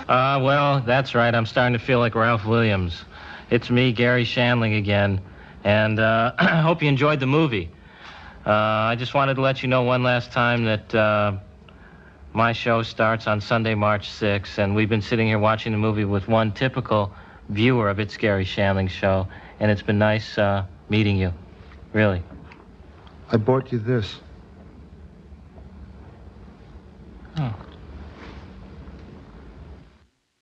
Well, that's right. I'm starting to feel like Ralph Williams. It's me, Garry Shandling again, and I hope you enjoyed the movie. I just wanted to let you know one last time that my show starts on Sunday, March 6th, and we've been sitting here watching the movie with one typical viewer of It's Garry Shandling Show, and it's been nice meeting you, really. I bought you this. Oh.